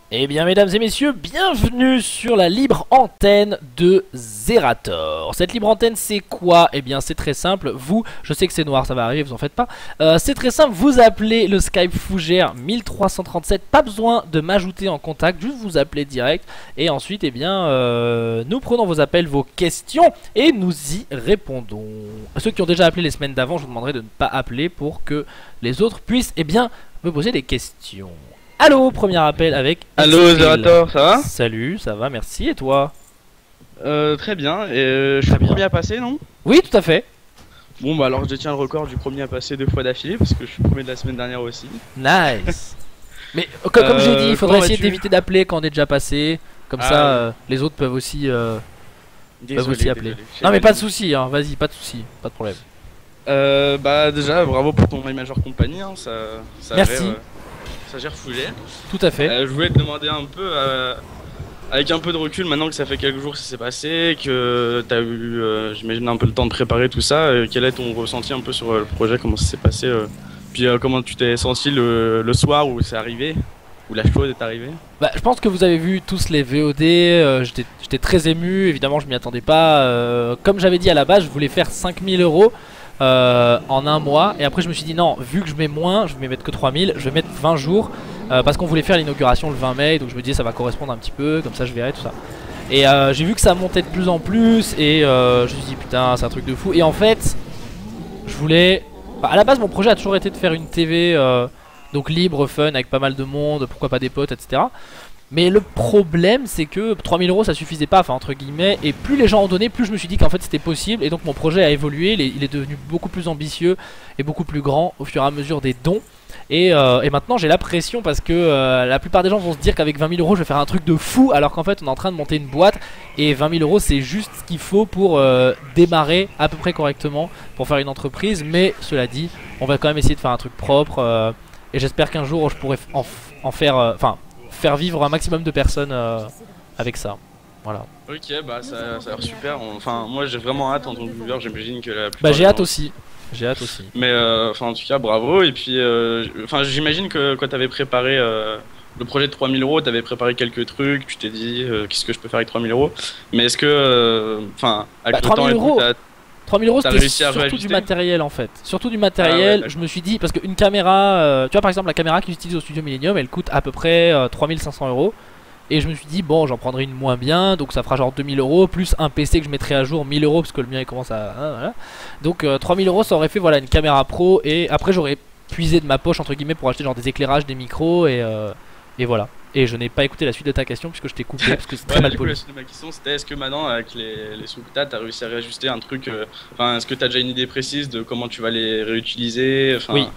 Eh bien mesdames et messieurs, bienvenue sur la libre antenne de Zerator. Cette libre antenne c'est quoi? Eh bien c'est très simple, vous, je sais que c'est noir, ça va arriver, vous en faites pas. C'est très simple, vous appelez le Skype Fougère 1337, pas besoin de m'ajouter en contact, juste vous appelez direct. Et ensuite eh bien nous prenons vos appels, vos questions et nous y répondons. Ceux qui ont déjà appelé les semaines d'avant, je vous demanderai de ne pas appeler pour que les autres puissent eh bien me poser des questions. Allo, premier appel avec... Allo Zerator, ça va? Salut, ça va, merci, et toi? Très bien, et je suis le premier à passer, non? Oui, tout à fait. Bon bah alors je détiens le record du premier à passer 2 fois d'affilée, parce que je suis le premier de la semaine dernière aussi. Nice. Mais comme j'ai dit, il faudrait essayer vas-tu d'éviter d'appeler quand on est déjà passé. Comme ça, les autres peuvent aussi, appeler. Non mais pas de soucis, hein, vas-y, pas de soucis, pas de problème. Bah déjà, bravo pour ton My Major Company, hein, ça Merci. Ça gère Fougère. Tout à fait. Je voulais te demander un peu, avec un peu de recul, maintenant que ça fait quelques jours que ça s'est passé, que t'as eu, j'imagine, un peu le temps de préparer tout ça, quel est ton ressenti un peu sur le projet, comment ça s'est passé, puis comment tu t'es senti le soir où c'est arrivé, où la chose est arrivée? Bah, je pense que vous avez vu tous les VOD, j'étais très ému, évidemment je m'y attendais pas. Comme j'avais dit à la base, je voulais faire 5000 € en un mois. Et après je me suis dit non, vu que je mets moins, je vais mettre que 3000, je vais mettre 20 jours parce qu'on voulait faire l'inauguration le 20 mai. Donc je me disais ça va correspondre un petit peu, comme ça je verrai tout ça. Et j'ai vu que ça montait de plus en plus. Et je me suis dit putain c'est un truc de fou. Et en fait je voulais... à la base mon projet a toujours été de faire une TV donc libre, fun, avec pas mal de monde, pourquoi pas des potes, etc. Mais le problème c'est que 3000 € ça suffisait pas, enfin entre guillemets. Et plus les gens ont donné, plus je me suis dit qu'en fait c'était possible. Et donc mon projet a évolué, il est devenu beaucoup plus ambitieux et beaucoup plus grand au fur et à mesure des dons. Et maintenant j'ai la pression parce que la plupart des gens vont se dire qu'avec 20 000 € je vais faire un truc de fou. Alors qu'en fait on est en train de monter une boîte. Et 20 000 € c'est juste ce qu'il faut pour démarrer à peu près correctement pour faire une entreprise. Mais cela dit, on va quand même essayer de faire un truc propre. Et j'espère qu'un jour je pourrai en faire... faire vivre un maximum de personnes avec ça. Voilà. Ok, bah ça a l'air super. Enfin, moi j'ai vraiment hâte en tant que viewer, j'imagine que la plupart Bah j'ai des hâte gens- aussi. J'ai hâte aussi. Mais enfin, en tout cas, bravo. Et puis, enfin, j'imagine que quand t'avais préparé le projet de 3000 €, t'avais préparé quelques trucs. Tu t'es dit, qu'est-ce que je peux faire avec 3000 €? Mais est-ce que, enfin, avec le temps 3000 et tout, €, 3000 € t'as c'était réussi à surtout du réajuster? matériel en fait. Surtout du matériel, Ah ouais, je me suis dit, parce qu'une caméra, tu vois par exemple la caméra qu'ils utilisent au studio Millennium, elle coûte à peu près 3500 €. Et je me suis dit, bon j'en prendrai une moins bien, donc ça fera genre 2000 € plus un PC que je mettrai à jour 1000 € parce que le mien il commence à... hein, voilà. Donc 3000 € ça aurait fait voilà une caméra pro. Et après j'aurais puisé de ma poche entre guillemets pour acheter genre des éclairages, des micros et voilà. Et je n'ai pas écouté la suite de ta question puisque je t'ai coupé parce que c'est très Ouais, mal du coup, poli. la suite de ma question c'était est-ce que maintenant, avec les sous que t'as réussi à réajuster un truc, enfin, est-ce que t'as déjà une idée précise de comment tu vas les réutiliser? Enfin, Oui.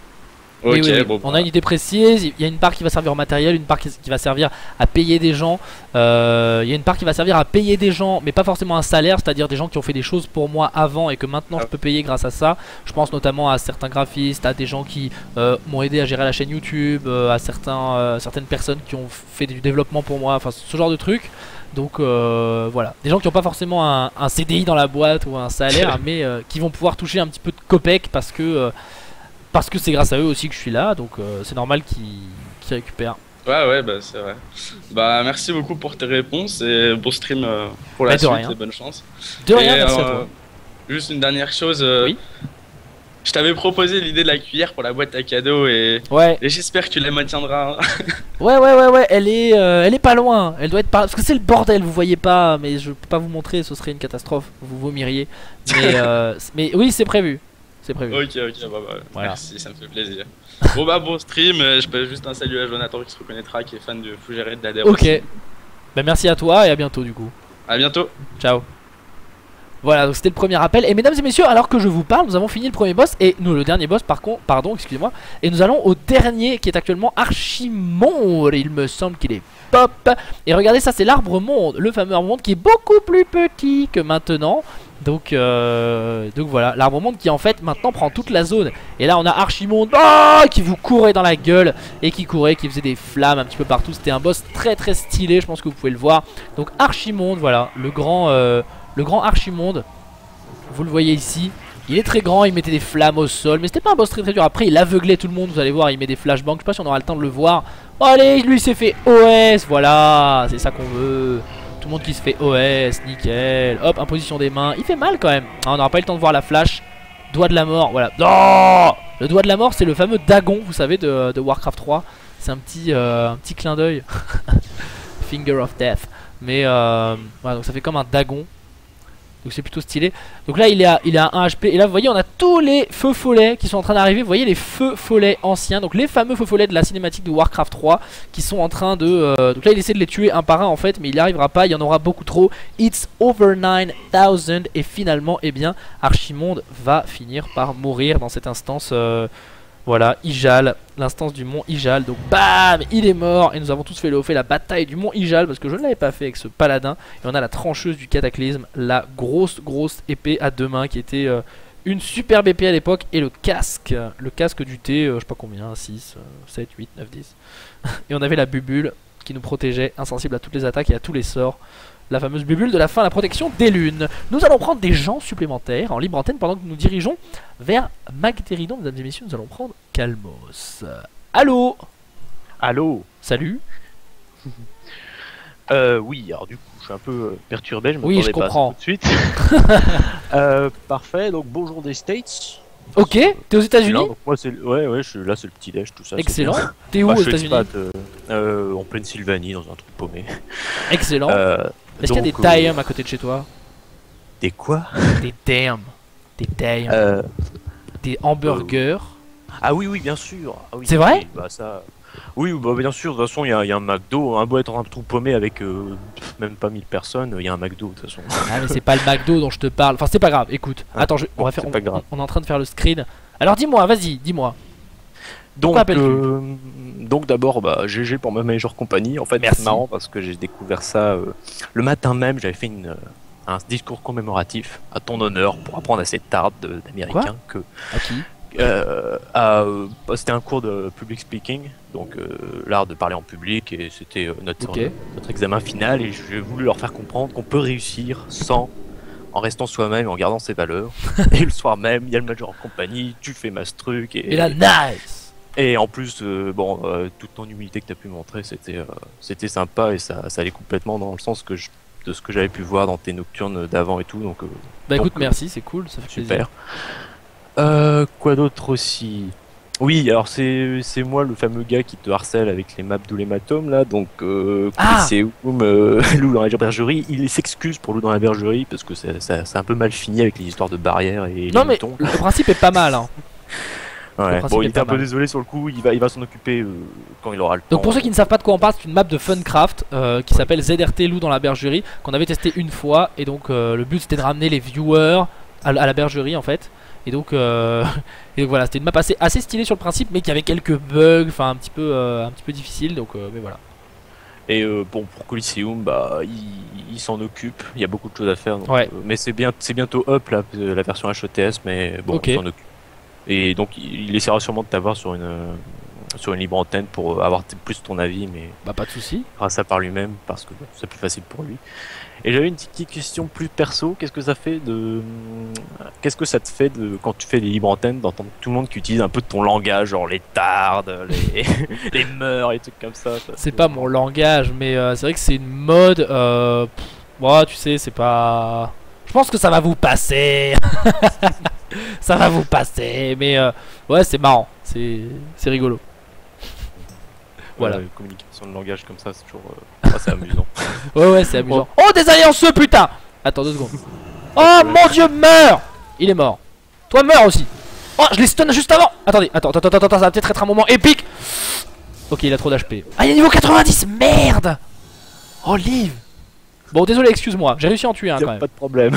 Ok, Oui, oui, oui. bon, On bah, a une idée précise, il y a une part qui va servir au matériel, une part qui va servir à payer des gens. Il y a une part qui va servir à payer des gens, mais pas forcément un salaire, c'est-à-dire des gens qui ont fait des choses pour moi avant et que maintenant je peux payer grâce à ça. Je pense notamment à certains graphistes, à des gens qui m'ont aidé à gérer la chaîne YouTube, à certaines personnes qui ont fait du développement pour moi, enfin ce genre de trucs. Donc voilà, des gens qui n'ont pas forcément un CDI dans la boîte ou un salaire, mais qui vont pouvoir toucher un petit peu de copec parce que c'est grâce à eux aussi que je suis là, donc c'est normal qu'ils récupèrent. ouais, bah c'est vrai. Bah merci beaucoup pour tes réponses et bon stream pour la Mais de suite rien. et bonne chance. De rien, Et, merci à toi. Juste une dernière chose, Oui. je t'avais proposé l'idée de la cuillère pour la boîte à cadeaux et Ouais, j'espère que tu la maintiendras, hein. ouais, elle est pas loin. Elle doit être pas... Parce que c'est le bordel, vous voyez pas, mais je peux pas vous montrer, ce serait une catastrophe, vous vomiriez. Mais, mais oui, c'est prévu. C'est prévu. Ok, bah, Voilà. merci, ça me fait plaisir. Bon bah bon stream, je peux juste un salut à Jonathan qui se reconnaîtra, qui est fan de Fougère et de Dader Ok. aussi. Bah merci à toi et à bientôt du coup. À bientôt. Ciao. Voilà, donc c'était le premier appel. Et mesdames et messieurs, alors que je vous parle, nous avons fini le premier boss. Et nous, le dernier boss, par contre, pardon, excusez-moi. Et nous allons au dernier qui est actuellement Archimonde. Il me semble qu'il est pop. Et regardez, ça c'est l'arbre monde. Le fameux arbre monde qui est beaucoup plus petit que maintenant. Donc voilà, l'arbre monde qui en fait maintenant prend toute la zone. Et là on a Archimonde qui vous courait dans la gueule. Et qui courait, qui faisait des flammes un petit peu partout. C'était un boss très très stylé, je pense que vous pouvez le voir. Donc Archimonde, voilà, le grand Archimonde. Vous le voyez ici. Il est très grand, il mettait des flammes au sol. Mais c'était pas un boss très très dur. Après il aveuglait tout le monde, vous allez voir, il met des flashbangs. Je sais pas si on aura le temps de le voir. Oh, allez, lui il s'est fait OS, voilà, c'est ça qu'on veut. Tout le monde qui se fait OS, nickel. Hop, imposition des mains, il fait mal quand même. Ah, on n'aura pas eu le temps de voir la flash. Doigt de la mort, voilà. Oh, le doigt de la mort, c'est le fameux Dagon, vous savez, de Warcraft 3. C'est un petit clin d'œil. Finger of Death. Mais voilà, donc ça fait comme un Dagon. Donc c'est plutôt stylé. Donc là il est à 1 HP. Et là vous voyez on a tous les feux follets qui sont en train d'arriver. Vous voyez les feux follets anciens. Donc les fameux feux follets de la cinématique de Warcraft 3 qui sont en train de... donc là il essaie de les tuer un par un en fait. Mais il n'y arrivera pas, il y en aura beaucoup trop. It's over 9000. Et finalement eh bien Archimonde va finir par mourir dans cette instance. Voilà, Ijal, l'instance du mont Ijal. Donc bam, il est mort. Et nous avons tous fait la bataille du mont Ijal, parce que je ne l'avais pas fait avec ce paladin. Et on a la trancheuse du cataclysme, la grosse épée à deux mains qui était une superbe épée à l'époque. Et le casque du thé, je sais pas combien, 6, 7, 8, 9, 10. Et on avait la bubule qui nous protégeait, insensible à toutes les attaques et à tous les sorts. La fameuse bubule de la fin, la protection des lunes. Nous allons prendre des gens supplémentaires en libre antenne pendant que nous nous dirigeons vers Magtheridon. Mesdames et messieurs, nous allons prendre Calmos. Allô? Allô? Salut. Oui, alors du coup, je suis un peu perturbé, je me Oui, je comprends. tout de suite. Parfait, donc bonjour des States. Ok, t'es aux États-Unis? Donc moi c'est ouais, je suis là, c'est le petit déj, tout ça. Excellent. T'es où aux États-Unis? En Pennsylvanie, dans un truc paumé. Excellent. Est-ce qu'il y a des Thymes à côté de chez toi? Des quoi? Des Thymes. Des hamburgers. Ah oui, bien sûr. Ah, oui, c'est vrai? Oui, bah, ça... oui, bah, bien sûr, de toute façon, il y a un McDo. Un beau être un trou paumé avec même pas 1000 personnes, il y a un McDo de toute façon. Ah, mais c'est pas le McDo dont je te parle. Enfin, c'est pas grave, écoute. Ah, attends, on est en train de faire le screen. Alors dis-moi, vas-y, dis-moi. Donc d'abord GG pour ma meilleure compagnie. En fait c'est marrant parce que j'ai découvert ça le matin même. J'avais fait un discours commémoratif à ton honneur pour apprendre à cette tarde d'américain que à qui c'était un cours de public speaking, donc l'art de parler en public, et c'était notre examen final, et j'ai voulu leur faire comprendre qu'on peut réussir en restant soi-même et en gardant ses valeurs. Et le soir même, il y a le major en compagnie, tu fais masse truc et là nice. Et en plus, toute ton humilité que tu as pu montrer, c'était sympa, et ça allait complètement dans le sens de ce que j'avais pu voir dans tes nocturnes d'avant et tout. Donc, écoute, merci, c'est cool, ça fait super. Plaisir. Quoi d'autre aussi? Oui, alors c'est moi le fameux gars qui te harcèle avec les maps d'Oulématum là, donc c'est Loup dans la bergerie. Il s'excuse pour Loup dans la bergerie parce que c'est un peu mal fini avec les histoires de barrières et non, les mais moutons. Le principe est pas mal, hein. Ouais. Bon, il était un peu désolé sur le coup, il va s'en occuper quand il aura le temps. Donc pour ceux qui ne savent pas de quoi on parle, c'est une map de Funcraft qui s'appelle ZRT Loup dans la bergerie, qu'on avait testé une fois, et donc le but c'était de ramener les viewers à la bergerie en fait. Et donc voilà, c'était une map assez stylée sur le principe, mais qui avait quelques bugs, enfin un petit peu difficile, donc mais voilà. Et bon, pour Coliseum, il s'en occupe, il y a beaucoup de choses à faire, donc, ouais. Mais c'est bientôt up la version HETS, mais bon, il s'en occupe. Et donc il essaiera sûrement de t'avoir sur une libre antenne pour avoir plus ton avis, mais pas de souci. Il fera ça par lui-même parce que c'est plus facile pour lui. Et j'avais une petite question plus perso. Qu'est-ce que ça te fait quand tu fais des libres antennes d'entendre tout le monde qui utilise un peu de ton langage, genre les tardes, les mœurs et trucs comme ça? C'est pas mon langage, mais c'est vrai que c'est une mode. Tu sais, c'est pas. Je pense que ça va vous passer. Ça va vous passer, mais ouais, c'est marrant, c'est rigolo. Voilà. Communication de langage comme ça, c'est toujours c'est amusant. Ouais, c'est amusant. Oh, des allianceux, putain! Attends 2 secondes. Oh mon dieu, meurs! Il est mort. Toi, meurs aussi. Oh, je l'ai stun juste avant. Attendez, attends, ça va peut-être être un moment épique. Ok, il a trop d'HP. Ah, il est niveau 90, merde! Oh, Liv. Bon, désolé, excuse-moi, j'ai réussi à en tuer un quand même. Pas de problème.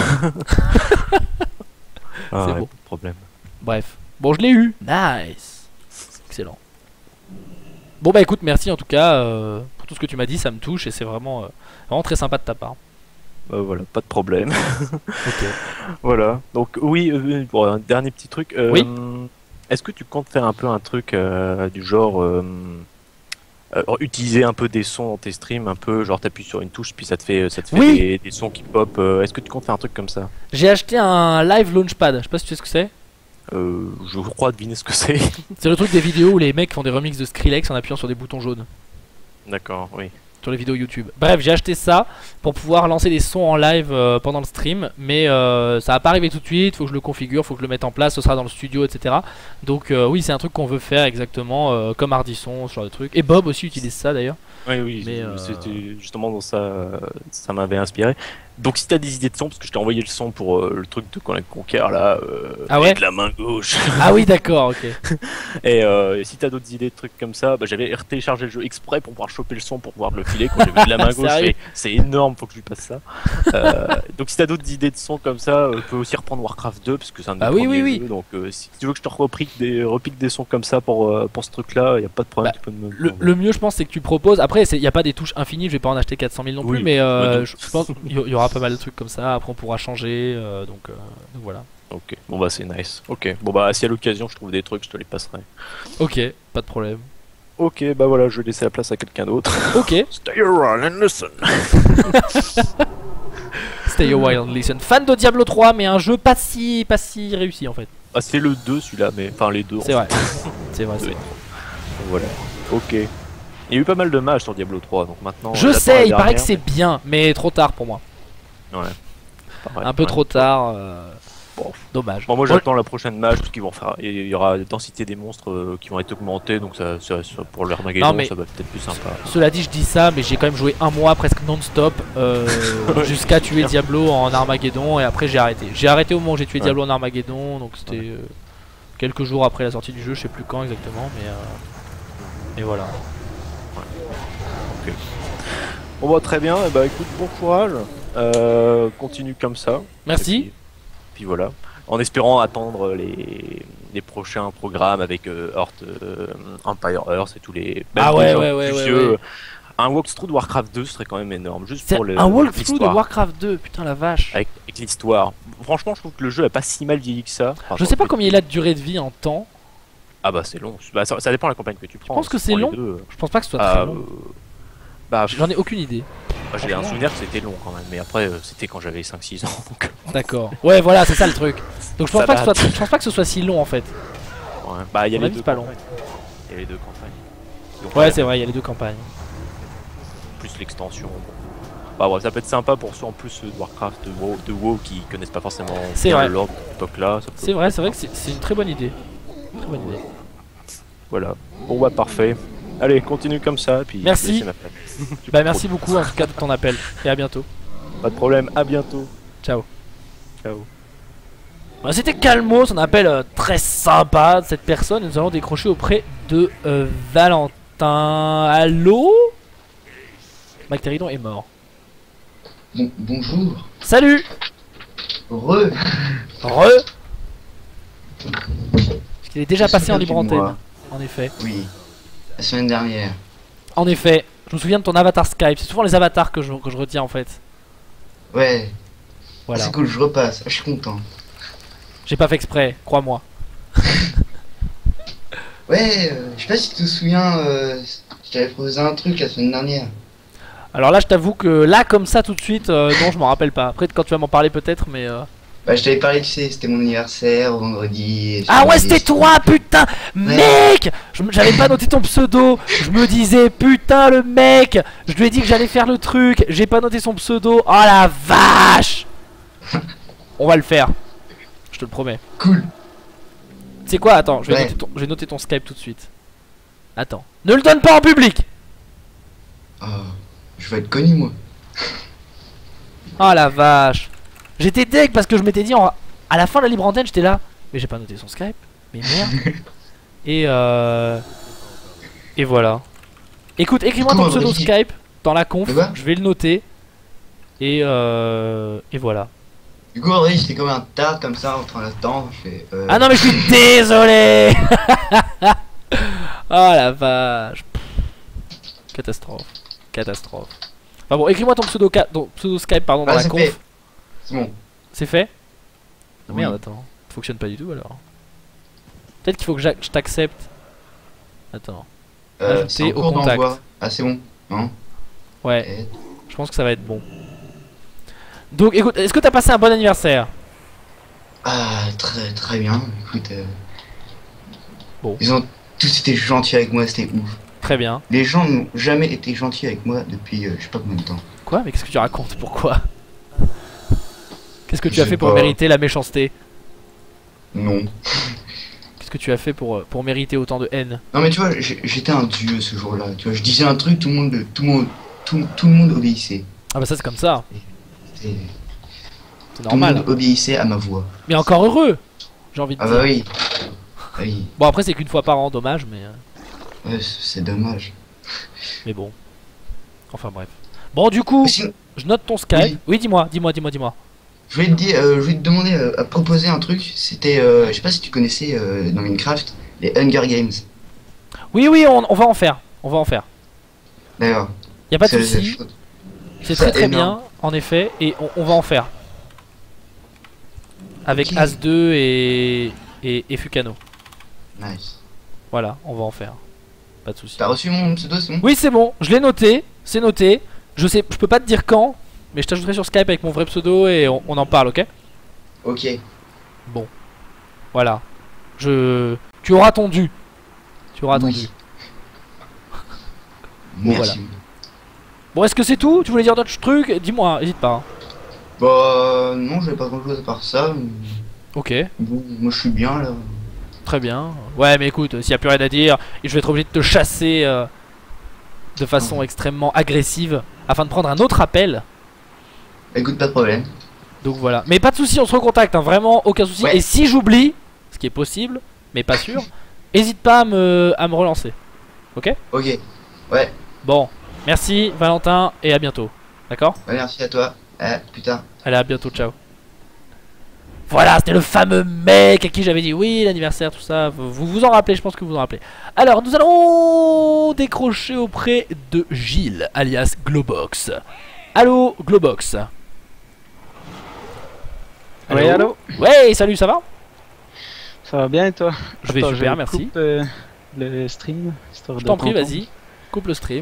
C'est bon. Pas de problème. Bref. Bon, je l'ai eu. Nice. Excellent. Bon écoute, merci en tout cas pour tout ce que tu m'as dit, ça me touche et c'est vraiment très sympa de ta part. Voilà, pas de problème. Ok. Voilà, donc oui, pour un dernier petit truc. Oui. Est-ce que tu comptes faire un peu un truc du genre utiliser un peu des sons dans tes streams, un peu genre t'appuies sur une touche puis ça te fait oui. des sons qui pop. Est-ce que tu comptes faire un truc comme ça? J'ai acheté un live launchpad, je sais pas si tu sais ce que c'est. Je crois deviner ce que c'est. C'est le truc des vidéos où les mecs font des remixes de Skrillex en appuyant sur des boutons jaunes. D'accord, oui. Sur les vidéos YouTube. Bref, j'ai acheté ça pour pouvoir lancer des sons en live pendant le stream, mais ça va pas arriver tout de suite, faut que je le configure, faut que je le mette en place, ce sera dans le studio, etc. Donc oui, c'est un truc qu'on veut faire exactement comme Ardisson, ce genre de truc. Et Bob aussi utilise ça d'ailleurs. Oui, oui, Mais, c'était justement dans ça, ça m'avait inspiré. Donc si t'as des idées de son, parce que je t'ai envoyé le son pour le truc de Conan Conquer là, Ah ouais avec la main gauche. Ah oui, d'accord, ok. Et si t'as d'autres idées de trucs comme ça, bah, j'avais téléchargé le jeu exprès pour pouvoir choper le son pour pouvoir le filer quand j'ai vu de la main gauche. Sérieux? Et c'est énorme, faut que je lui passe ça. Donc si t'as d'autres idées de son comme ça, tu peux aussi reprendre Warcraft 2 parce que c'est un de mes Ah oui, premiers oui, oui. jeux. Donc si tu veux que je te repique des sons comme ça pour ce truc-là, y a pas de problème. Bah, tu peux me... Le mieux, je pense, c'est que tu proposes. Après, il n'y a pas des touches infinies, je vais pas en acheter 400 000 non plus, Oui, mais donc- je pense qu'il y aura pas mal de trucs comme ça. Après, on pourra changer, donc voilà. Ok, bon bah c'est nice. Ok, bon bah si à l'occasion je trouve des trucs, je te les passerai. Ok, pas de problème. Ok, bah voilà, je vais laisser la place à quelqu'un d'autre. Ok, Stay around and listen. stay a while and listen. Fan de Diablo 3, mais un jeu pas si réussi en fait. Ah c'est le 2 celui-là, mais enfin les deux. C'est en vrai, c'est vrai. fait. c'est vrai. Voilà. Ok. Il y a eu pas mal de matchs sur Diablo 3, donc maintenant. Je j'attends sais, la il paraît que dernière, c'est bien, mais trop tard pour moi. mais- Ouais. Pareil, Un peu ouais. trop tard. Bon. Dommage. Bon, moi j'attends la prochaine match parce qu'ils vont faire. Il y aura la densité des monstres qui vont être augmentées, donc ça pour l'Armageddon Non, mais- ça va peut-être plus sympa. Cela dit, je dis ça, mais j'ai quand même joué un mois presque non-stop jusqu'à tuer Diablo en Armageddon et après j'ai arrêté. J'ai arrêté au moment où j'ai tué Ouais. Diablo en Armageddon, donc c'était quelques jours après la sortie du jeu, je sais plus quand exactement, mais voilà. Bon bah très bien, et bah écoute, bon courage. Continue comme ça. Merci. Et puis voilà. En espérant attendre les prochains programmes avec Earth, Empire Earth et tous les. Ah même ouais, gens ouais, plus ouais, vieux. ouais. Un walkthrough de Warcraft 2 serait quand même énorme, juste C'est pour le. un walkthrough de l'histoire. Warcraft 2, putain la vache. Avec l'histoire. Franchement, je trouve que le jeu a pas si mal vieilli que ça. Enfin, Je sais pas combien il a de durée de vie en temps. Ah bah c'est long. Bah, ça dépend de la campagne que tu prends. penses que Si c'est tu prends long les deux, Je pense pas que ce soit ah, très long. bah, J'en ai aucune idée. j'ai un franchement. souvenir que c'était long quand même, mais après c'était quand j'avais 5-6 ans. Donc, D'accord. Ouais, voilà, c'est ça le truc. Donc je pense Ça pas que ce date. soit, je pense pas que ce soit si long en fait. ouais. Bah il y a À mon les avis, deux c'est pas long. campagnes. Il y a les deux campagnes. Donc, Ouais, c'est vrai, il y a les deux campagnes. plus l'extension. Bon. Bah ouais, ça peut être sympa pour ceux en plus de Warcraft, de WoW qui connaissent pas forcément C'est bien vrai. le lore de cette époque-là. ça peut- C'est vrai que c'est une très bonne idée. Très bonne idée. Voilà. Bon bah parfait. Allez, continue comme ça, puis Merci. laissez ma place. Bah merci beaucoup en tout cas de ton appel et à bientôt. Pas de problème, à bientôt. Ciao. Ciao. Bah, c'était Calmos, un appel très sympa de cette personne. Nous allons décrocher auprès de Valentin. Allô? Mactéridon est mort. Bonjour. Salut. Re. Re. Parce qu'il est déjà passé en libre antenne. Moi. En effet. Oui. La semaine dernière. En effet. Je me souviens de ton avatar Skype. C'est souvent les avatars que je retiens en fait. Ouais. Voilà. C'est cool, je repasse. Je suis content. J'ai pas fait exprès, crois-moi. Ouais, je sais pas si tu te souviens, je t'avais proposé un truc la semaine dernière. Alors là, je t'avoue que là, comme ça, tout de suite, non, je m'en rappelle pas. Après, quand tu vas m'en parler, peut-être, mais. Bah, je t'avais parlé, tu sais, c'était mon anniversaire, vendredi. et je Ah t'avais ouais, dit- c'était toi, putain, mec. J'avais pas noté ton pseudo. Je me disais, putain, le mec. Je lui ai dit que j'allais faire le truc. J'ai pas noté son pseudo. Oh la vache. On va le faire. Je te le promets. Cool. Tu sais quoi? Attends, je Ouais. vais noter ton Skype tout de suite. Attends. Ne le donne pas en public. Oh, je vais être connu, moi. Oh la vache. J'étais deg parce que je m'étais dit à la fin de la libre antenne, j'étais là. Mais j'ai pas noté son Skype. Mais merde. Et voilà. Écoute, écris-moi ton Comment, pseudo vas-y. Skype dans la conf. De quoi Je vais le noter. Et voilà. Du coup, en vrai, j'étais comme un tard, comme ça, en train d'attendre. Je fais. Ah non mais je suis désolé. Oh la vache. Catastrophe. Catastrophe. Enfin bon, écris-moi ton pseudo Skype pardon dans Ah, la c'est conf. fait. C'est bon. C'est fait? Ah, Oui. merde, attends. Ça fonctionne pas du tout alors. Peut-être qu'il faut que je t'accepte. Attends. C'est Ajouter en au cours contact. d'envoi. Ah, c'est bon. Non Ouais, Eh, je pense que ça va être bon. Donc écoute, est-ce que t'as passé un bon anniversaire? Ah, très très bien. Écoute. Bon. Ils ont tous été gentils avec moi, c'était ouf. Très bien. Les gens n'ont jamais été gentils avec moi depuis je sais pas combien de temps. Quoi? Mais qu'est-ce que tu racontes? Pourquoi? Qu'est-ce que tu Je as sais fait pour pas. mériter la méchanceté? Non. Qu'est-ce que tu as fait pour mériter autant de haine? Non mais tu vois, j'étais un dieu ce jour-là. Tu vois, je disais un truc, tout le monde obéissait. Ah bah ça c'est comme ça, C'est- c'est Tout le normal. monde obéissait à ma voix. Mais encore heureux, j'ai envie de Ah dire. bah oui. Oui, Bon après c'est qu'une fois par an, dommage, ouais, c'est dommage. mais bon. Enfin bref. Bon du coup, Sinon, je note ton Skype. Oui. Oui, dis-moi. je voulais te dire, je voulais te demander à proposer un truc. C'était, je sais pas si tu connaissais dans Minecraft les Hunger Games. Oui, on va en faire. On va en faire. D'accord. Y a pas de C'est- souci. je- C'est ça très énorme. bien, en effet, et on va en faire. Avec Ok. As2 et Fukano. Nice. Voilà, on va en faire. Pas de souci. T'as reçu mon pseudo, c'est bon? Oui, c'est bon, je l'ai noté, c'est noté. Je peux pas te dire quand, mais je t'ajouterai sur Skype avec mon vrai pseudo et on en parle, ok? Ok. Voilà. Tu auras ton dû. Tu auras ton Oui. dû. Merci. Bon, est-ce que c'est tout? Tu voulais dire d'autres trucs? Dis-moi, n'hésite pas, hein. Bah non, j'avais pas grand chose à part ça. Ok, Bon, moi je suis bien là. très bien. Ouais, mais écoute, s'il y a plus rien à dire, je vais être obligé de te chasser de façon extrêmement agressive afin de prendre un autre appel. Écoute, pas de problème. Donc voilà. Mais pas de souci, on se recontacte, hein, vraiment aucun souci. Ouais. Et si j'oublie, ce qui est possible, mais pas sûr, hésite pas à me relancer. Ok? Ok. Ouais. Bon, merci Valentin et à bientôt. D'accord? Ouais, merci à toi. Plus tard. Allez, à bientôt, ciao. Voilà, c'était le fameux mec à qui j'avais dit oui, l'anniversaire, tout ça. Vous vous en rappelez, je pense que vous vous en rappelez. Alors, nous allons décrocher auprès de Gilles, alias Globox. Allô, Globox. Oui, allô? Ouais, salut, ça va? Ça va bien et toi? Je vais Attends, super, je merci. coupe, le stream. Histoire Je de t'en prie, t'entendre. vas-y. Coupe le stream.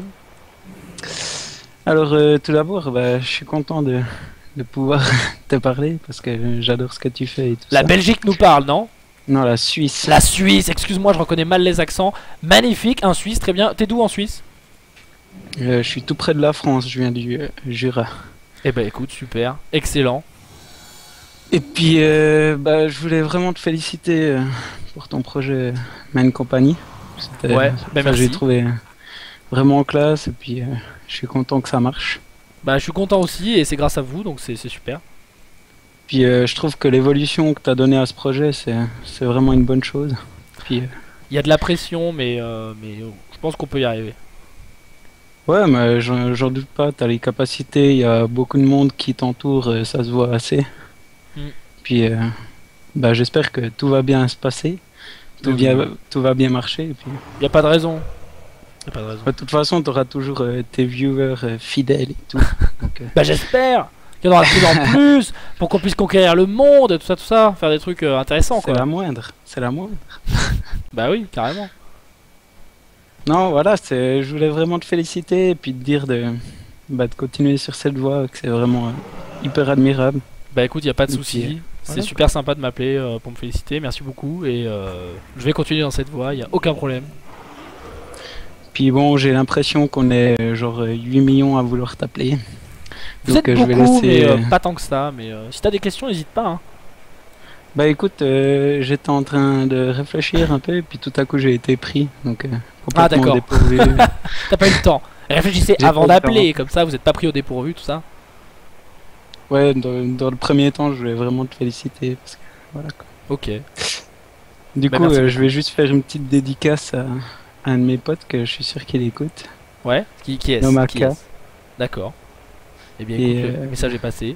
Alors, tout d'abord, bah, je suis content de pouvoir te parler parce que j'adore ce que tu fais et tout La ça. Belgique nous parle, non? Non, la Suisse. La Suisse, excuse-moi, je reconnais mal les accents. Magnifique, un Suisse, très bien. T'es d'où en Suisse? Je suis tout près de la France, je viens du Jura. Eh ben écoute, super, excellent. Et puis, bah, je voulais vraiment te féliciter pour ton projet Main Company. C'était- Ouais, ben merci. J'ai trouvé vraiment classe et puis je suis content que ça marche. Bah je suis content aussi et c'est grâce à vous, donc c'est super. Puis je trouve que l'évolution que tu as donnée à ce projet, c'est vraiment une bonne chose. Puis Il y a de la pression, mais je pense qu'on peut y arriver. ouais, mais j'en doute pas, tu as les capacités, il y a beaucoup de monde qui t'entoure, ça se voit assez. Mm. Puis bah, j'espère que tout va bien se passer, tout va bien marcher. Et puis, Y a pas de raison. Y a pas de raison. de toute façon, tu auras toujours tes viewers fidèles et tout. Donc, Bah j'espère qu'il y en aura de plus en plus pour qu'on puisse conquérir le monde, tout ça, faire des trucs intéressants c'est quoi. la moindre, c'est la moindre. Bah oui, carrément. Non, voilà, je voulais vraiment te féliciter et puis te dire de continuer sur cette voie, que c'est vraiment hyper admirable. Bah écoute, y a pas de Et souci. puis, C'est voilà. super sympa de m'appeler pour me féliciter, merci beaucoup et je vais continuer dans cette voie, y a aucun problème. Puis bon, j'ai l'impression qu'on est genre 8 millions à vouloir t'appeler. Vous Donc, êtes je vais beaucoup, laisser, mais pas tant que ça. Mais si t'as des questions, n'hésite pas. Hein. Bah écoute, j'étais en train de réfléchir un peu et puis tout à coup j'ai été pris. Donc Ah, complètement d'accord. dépourvu. T'as pas eu le temps. Réfléchissez J'ai avant pas eu le temps. d'appeler, comme ça vous êtes pas pris au dépourvu, tout ça. Ouais, dans le premier temps, je voulais vraiment te féliciter. Parce que, voilà, quoi. Ok. Du Bah, coup, merci je vais juste faire une petite dédicace à un de mes potes que je suis sûr qu'il écoute. Ouais. Qui est-ce? Nomaka. Qui est-ce D'accord. Eh bien, Et, écoute, le message est passé.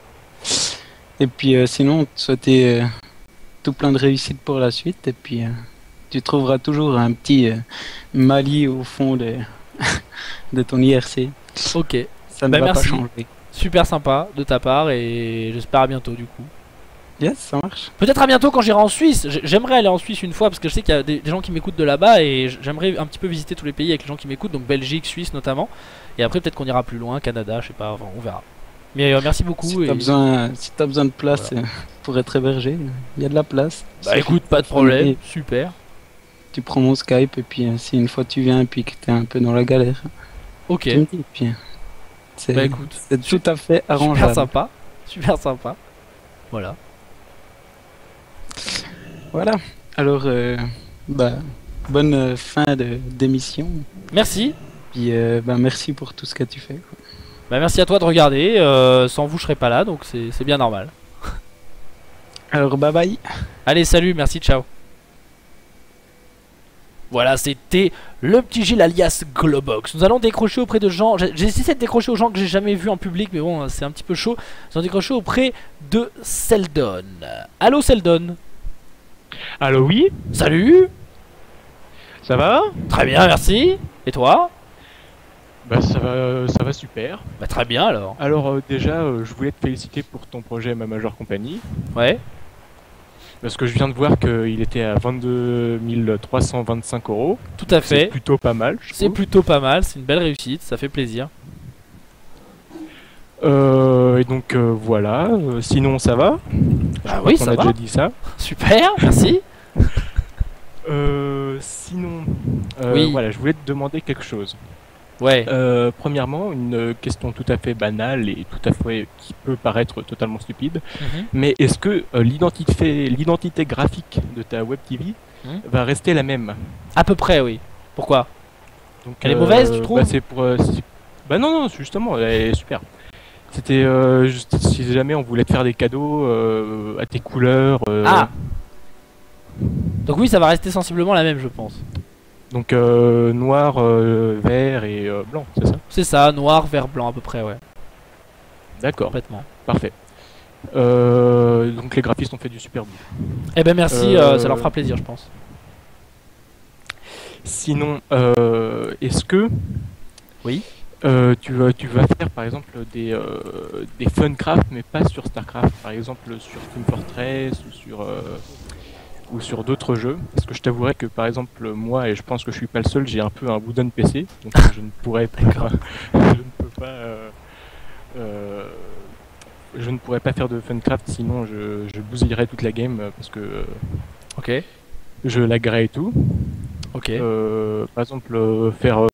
Et puis sinon, te souhaiter tout plein de réussite pour la suite. Et puis tu trouveras toujours un petit Mali au fond de ton IRC. Ok. Ça ne Bah, va merci. pas changer. Super sympa de ta part et j'espère à bientôt du coup. Yes, ça marche. Peut-être à bientôt quand j'irai en Suisse. J'aimerais aller en Suisse une fois parce que je sais qu'il y a des gens qui m'écoutent de là-bas et j'aimerais un petit peu visiter tous les pays avec les gens qui m'écoutent, donc Belgique, Suisse notamment. Et après peut-être qu'on ira plus loin, Canada, je sais pas, enfin, on verra. Mais merci beaucoup. Si t'as besoin de place pour être hébergé, il y a de la place. Bah écoute, pas de problème, super. tu prends mon Skype et puis si une fois tu viens et puis que t'es un peu dans la galère, Ok, tu me dis. Et puis, bah écoute, c'est tout à fait super arrangeable. sympa. Super sympa. Voilà. Voilà. Alors, bah, bonne fin d'émission. Merci. Puis, bah, merci pour tout ce que tu fais, quoi. Bah merci à toi de regarder. Sans vous, je serais pas là, donc c'est bien normal. Alors, bye bye. Allez, salut, merci, ciao. Voilà, c'était le petit Gilles alias Globox. Nous allons décrocher auprès de gens. J'ai essayé de décrocher aux gens que j'ai jamais vus en public, mais bon, c'est un petit peu chaud. Nous allons décrocher auprès de Seldon. Allô, Seldon. Allô, oui, Salut. ça va? Très bien, merci. Et toi? Bah ça va super. Bah très bien alors. Alors déjà, je voulais te féliciter pour ton projet Ma Major Company, Ouais. parce que je viens de voir qu'il était à 22 325 €. Tout à C'est fait. plutôt pas mal, je C'est trouve. plutôt pas mal. C'est une belle réussite. Ça fait plaisir. Et donc voilà, sinon ça va? Ah oui, On ça a va. déjà dit ça. Super, merci. Sinon, Oui. voilà, je voulais te demander quelque chose. Ouais. Premièrement, une question tout à fait banale et tout à fait qui peut paraître totalement stupide, Mhm. mais est-ce que l'identité graphique de ta web TV Mhm. va rester la même? À peu près, oui. Pourquoi? Donc, Elle est mauvaise, tu trouves? Bah c'est pour, bah non, justement, elle est super. C'était juste si jamais on voulait te faire des cadeaux à tes couleurs. Ah. Donc oui, ça va rester sensiblement la même, je pense. Donc noir, vert et blanc, c'est ça? C'est ça, noir, vert, blanc à peu près, ouais. D'accord, Complètement. parfait. Donc les graphistes ont fait du super boulot. Eh ben merci, Euh, ça leur fera plaisir, je pense. Sinon, est-ce que Oui. tu vas faire par exemple des Funcraft mais pas sur Starcraft, par exemple sur Team Fortress ou sur d'autres jeux, parce que je t'avouerai que par exemple moi, et je pense que je suis pas le seul, j'ai un peu un wooden PC, donc je ne pourrais pas, je ne pourrais pas faire de Funcraft, sinon je bousillerais toute la game parce que Ok. je laguerais et tout. Ok. Par exemple faire